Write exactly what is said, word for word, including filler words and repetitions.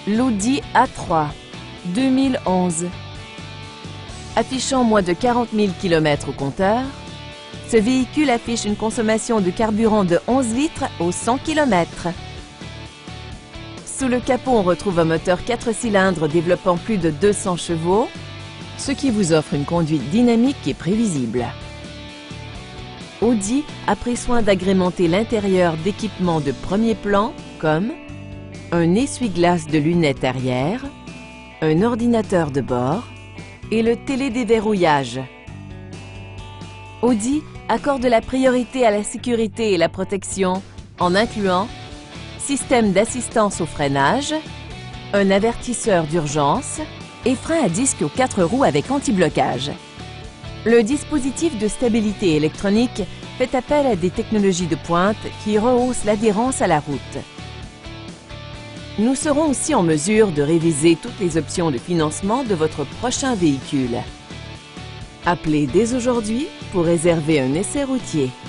l'Audi A trois deux mille onze. Affichant moins de quarante mille kilomètres au compteur, ce véhicule affiche une consommation de carburant de onze litres au cent kilomètres. Sous le capot, on retrouve un moteur quatre cylindres développant plus de deux cents chevaux, ce qui vous offre une conduite dynamique et prévisible. Audi a pris soin d'agrémenter l'intérieur d'équipements de premier plan comme un essuie-glace de lunettes arrière, un ordinateur de bord et le télédéverrouillage. Audi accorde la priorité à la sécurité et la protection en incluant système d'assistance au freinage, un avertisseur d'urgence et frein à disque aux quatre roues avec anti-blocage. Le dispositif de stabilité électronique fait appel à des technologies de pointe qui rehaussent l'adhérence à la route. Nous serons aussi en mesure de réviser toutes les options de financement de votre prochain véhicule. Appelez dès aujourd'hui pour réserver un essai routier.